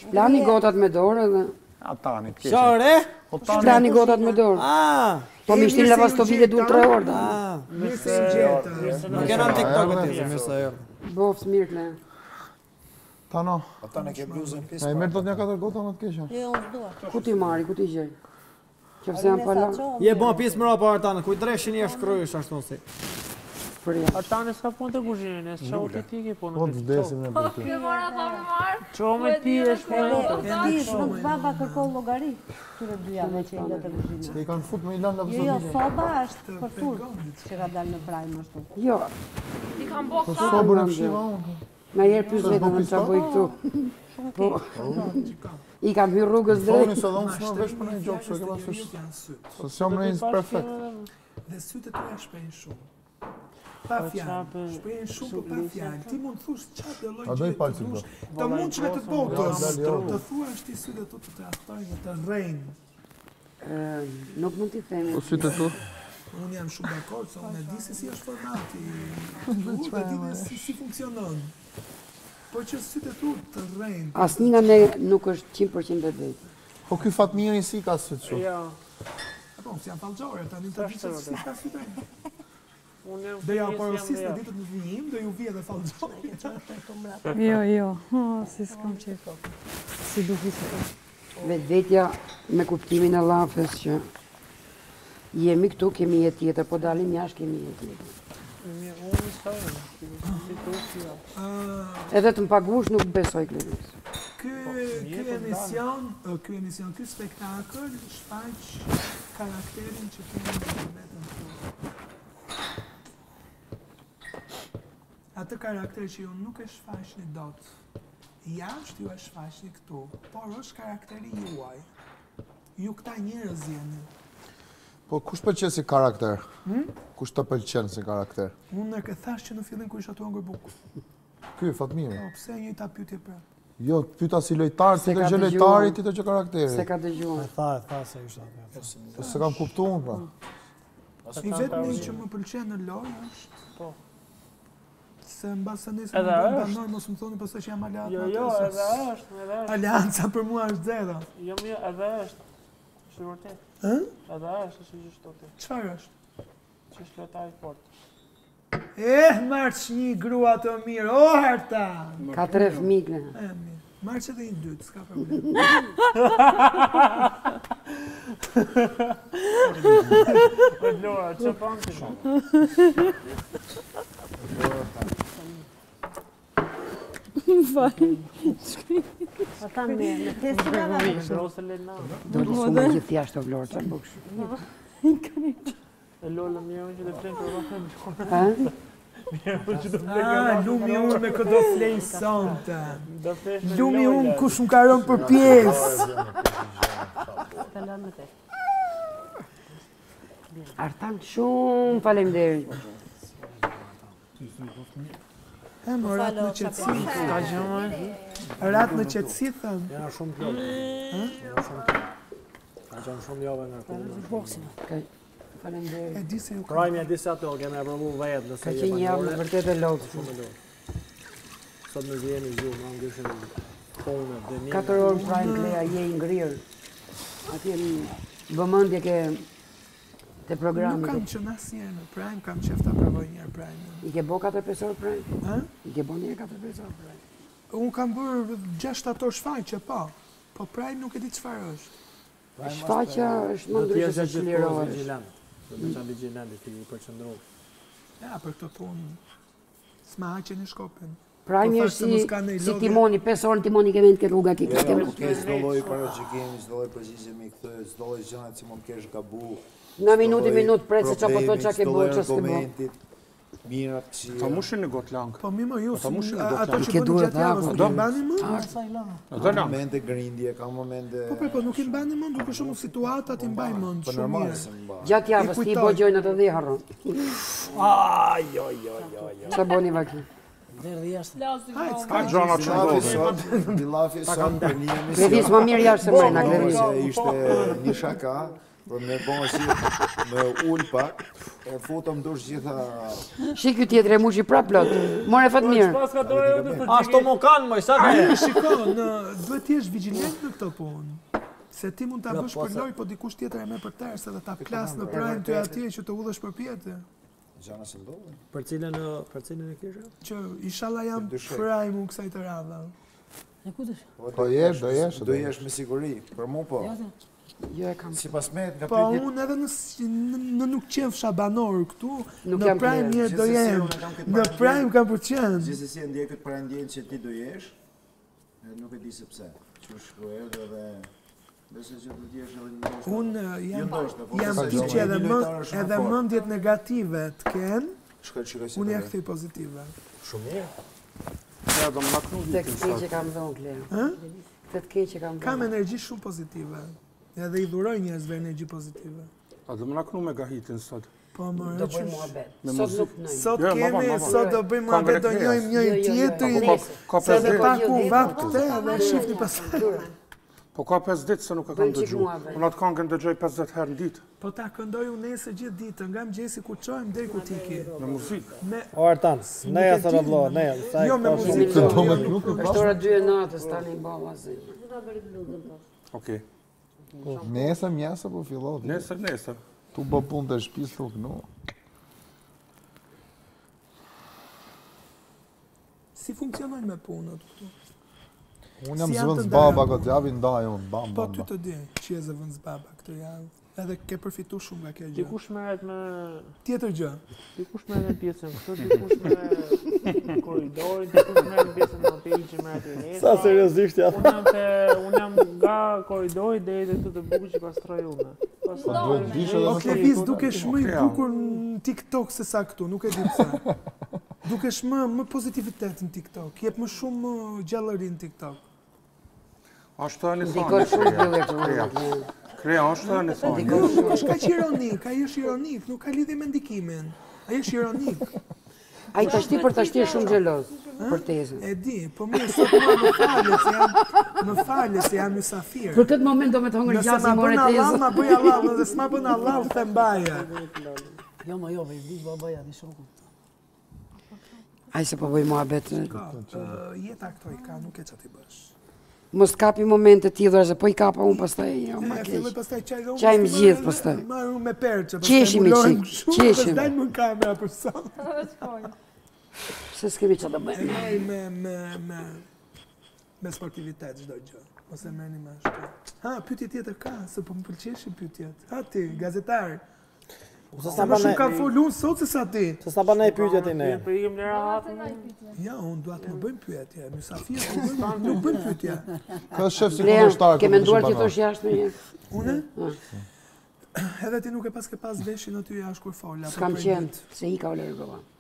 Plani gotat me dorë edhe... Atani, t'keqen. Shore? Plani gotat me dorë. Po mi shtin lavastovile duhet 3 orë. Mirë se gjeta. Nuk kena në TikTok aty, mirë se jo. Bofs mirë le. Tano. Ata në ke bluzën pjesë. A i merë do t'nja 4 gota më të keqen? Jo, unë s'dua. Ku ti marri, ku ti gjej? Qëfëse janë pala? Je bon pjesë më rapa Artane, kuj dreshin je shkrujsh ashtu si. Artane s'ka punë të kuzhinën, e s'qa u të tiki punë. Po të vdesim në për ty. Në mora pa më marë. Qo me ti e shkojnë. Nuk baba kërkon llogari. Këtyre dy javë që i lë të kuzhinë. Se i kanë fut me i lanë Jo, lavastovile. soba është për tur që ka dalë në prajmë ashtu. Jo. I kam bo Po sobër e pëshima unë. Na jerë pys vetëm në qa bëj këtu. Po, i kam hyrë rrugës Thoni drejt. se dhe unë s'më vesh për në një gjokë, se këma së s'jam në një perfekt. Dhe sytë të tuja shprejnë shumë. Pa fjallë, shprejnë shumë për pa fjallë. Ti mund të thush qatë dhe lojë A do i palë që gjithë të mundshme të botës. Të thua është ti sytë të të trahtojnë, të rejnë. Nuk mund t'i themi. Po sytë tu? Unë jam shumë dakord, se unë e di se si është formati. Unë e di dhe si funksionon. Po që sytë tu të rejnë. Asnjë nga ne nuk është 100% e drejtë. Po ky Fatmiri si ka sytë që? Ja. Po, si janë falgjore, tani të di se si ka sytë. Unë Dhe ja porosis në ditët në vijim, dhe ju vje dhe falgjore. Jo, si s'kam qef. Si duhi se. Vetvetja me kuptimin e llafes që jemi këtu, kemi jetë tjetër, po dalim jashtë kemi jetë tjetër. unë s'kajnë. Edhe të më pagush nuk besoj Kleris. Ky emision, ky spektakël shfaq karakterin që kemi në vetën këtu. Atë karakter që ju nuk e shfaqni dot. Jashtë ju e shfaqni këtu, por është karakteri juaj. Ju këta njerëz jeni. Po kush pëlqen si karakter? Kush të pëlqen si karakter? Unë e thash që në fillim kur isha tu hëngur bukë. Ky Fatmiri. Po pse një ta pyetje prapë? Jo, pyeta si lojtar, ti të gjë lojtari, ti të gjë karakteri. Se ka dëgjuar. Tha se ishte atë. Po se kam kuptuar unë pra. I vetmi që më pëlqen në lojë është se mbas nesër Edhe më bëjmë është. banor, mos më thoni pastaj që jam aleat. Jo, edhe është. Alianca për mua është zero. Jo, mirë, edhe është. Është vërtet. Ë? Edhe është, është që shtote. Çfarë është? Që është lojtar i fort. Marrë një grua të mirë, o herta! Ka 3 fëmijë. Mirë. Marrë edhe një dytë, s'ka problem. O Lora, që panë të shumë? Ata me testin e vetë. Do të shumë gjithë jashtë o vlorë, që buksh. E Lola mirë unë që të flenë për rrëfën. Lumi unë me këdo flej sonte. Lumi unë kush më ka rënë për pjesë. Artan shumë faleminderit. Më ratë në qëtësi. Ka gjëmë? Ratë në qëtësi, thëmë. Jena shumë pjallë. Ka qenë shumë jove nga këtë. Faleminderit. E di se ju ka. Prajmi e di se ato, keme e provu vetë nëse Ka qenë një javë me vërtet e lodhë. Sot në vjeni gjumë, në ngyshin kone, dënime. 4 orë prajmë Klea, je i ngrirë. Atje në vëmendje ke te programi. Nuk kam qenë asnjëherë në Prime, kam qef ta provoj një herë Prime. I ke bo 4-5 orë Prime? I ke bo një 4-5 orë Prime? Unë kam bërë 6 ato shfaqje, po. Po Prime nuk e di çfarë është. Shfaqja është më ndryshe se që lirohesh. Do të qenë vigilant, ti i përqendrohet. Ja, për këtë punë. S'ma haqen në shkopin. Prime është si timoni, 5 orë timoni ke vend ke rruga ki. Ke s'do lloj paraqikimi, s'do lloj përgjigjemi këtë, s'do lloj gjëra që mund kesh gabu. Në minutë pret se çapo to çka ke bërë, ç'ke bërë. Mirat që Ta mushin në gotë langë. Po mi më ju, Ta mushin në ato gotë që langë. bëni gjatë javës, nuk i mbani më? ka momente grindje, ka momente... Po nuk i mbani më, duke shumë situatat i mbaj më Po normal se mba. Gjatë javës ti i bo gjojnë atë dhe i harron. Jo. Qa boni vaki? Ka gjona që ndodhe. Billafi sot për një emision. Kredis më mirë jashtë se mrena, Kredis. Ishte një shaka, Për me bon si me ull pak, e futëm dush gjitha... Shi ky tjetër e mushi prap plot. More fat mirë. Ashtu mo kanë, moj, sa ka? Shiko, duhet t'jesh vigjilent në këtë punë. Se ti mund ta bësh për loj, po dikush tjetër e merr për tërë, se dhe ta plas në prime ty atje që të udhësh për pjetë. Gjana se ndodhin. Për cilën e kishe? Që inshallah jam prime unë kësaj të radha. Do jesh. Do jesh me siguri, për mu po. Jo e kam. Sipas me nga Po pyetjet... unë edhe në nuk qef shabanor këtu, Nuk në jam prime kler. mirë do jem. Në prime kam për qenë. Gjithsesi e ndjej këtë parandjen që ti do jesh, edhe nuk e di se pse. Që shkruaj edhe besoj që do të jesh edhe një ndoshta. Unë po jam se ti do që jesh edhe mendjet negative të ken, Shkoj shikoj si. unë ja kthej pozitive. Shumë mirë. Ja, do më naknu Tek vitin keq sot. që kam dhënë Kler. Ë? Tek keq që kam Kam dhënë. energji shumë pozitive. Edhe i dhuroj njerëzve energji pozitive. A do më naknu me gahitin sot. Po më Do bëjmë muhabet. Me Sot muzikë. nuk nëjmë. Sot Jo, ma kemi, va. sot do bëjmë muhabet, do njohim njëri tjetrin. Ka Se 5 dhe ditë. pak u vap këte dhe shifni pasaj. Po ka 5 ditë se nuk e kam Bëjmë qik dëgju. muhabet. Unë atë këngën dëgjoj 50 herë në ditë, Po ta këndoj unë nesër gjithë ditën, nga mëgjesi ku qojmë deri ku tiki. me muzikë. Me O Artan, neja sa do vlo, neja. Jo me Kemi muzikë. Të do me lënë. nuk Është ora 2 e natës tani balla zi. Okej. Nesër mjesa po fillot. Nesër. Tu bë punë të shtëpisë thuk no. Si funksionojnë me punët këtu? Unë jam Si janë zvënës të baba ndara? këtë javë ndaj unë, bam, Po bam, ty bam. të di, që je zëvënës baba këtë javë. Edhe ke përfitu shumë nga kjo gjë. Dikush merret me Tjetër gjë. dikush merret me pjesën këtu, dikush me korridorin, dikush merret me pjesën hoteli që merret e Sa seriozisht ja. Unë jam nga korridori deri te këtu të bukur që pastroj unë. Duhet dish edhe O më Klevis, dukesh më i Okej, bukur në TikTok se sa këtu, nuk e di pse. Dukesh më pozitivitet në TikTok, jep më shumë gjallëri në TikTok. Ashtu e një Ndikon shumë duke Kreja. këtu. Kreja, ashtu e një thonë. Jo, nuk është kaq ironik, ai është ironik, nuk ka lidhje me ndikimin. Ai është ironik. Ai tashti për tashti është shumë xheloz për tezën. E di, po mirë, sot më falë se jam mysafir. Për këtë moment do me të hongër Nëse gjasi ma more bën Allah, tezën. ma bëj Allah, nëse s'ma bën Allah, u them baja. Jo, ma jo, vëjdi babaja, di shoku. Ai se po bëj muhabet. Jeta këto i ka, nuk e që ti bësh. Mos kapi momente tillura se po i kapa unë pastaj jo më Filloj keq. pastaj çaj rromë. Çaj më gjithë pastaj. Marr me perçe, Qeshim i qik, qeshim. Dal më në kamera për sot. Se s'kemi çfarë të bëjmë. Ai me sportivitet çdo gjë. Ose merrni me ashtu. Ha, pyetje tjetër ka, se po më pëlqeshin pyetjet. Ha ti, gazetar. Se Sa më shumë kam folur unë sot se sa ti. Se sa banaj pyetjet i ne. Për ikim lera hatën. Ja, unë dua të më bëjmë pyetje. Mysafir nuk bëjmë pyetje. Ka shef si Lea, kundërshtar. ke menduar ti thosh jashtë në një? Unë? Edhe ti nuk e pas ke pas veshin aty jashtë kur fola. S'kam qenë, se i ka o largova.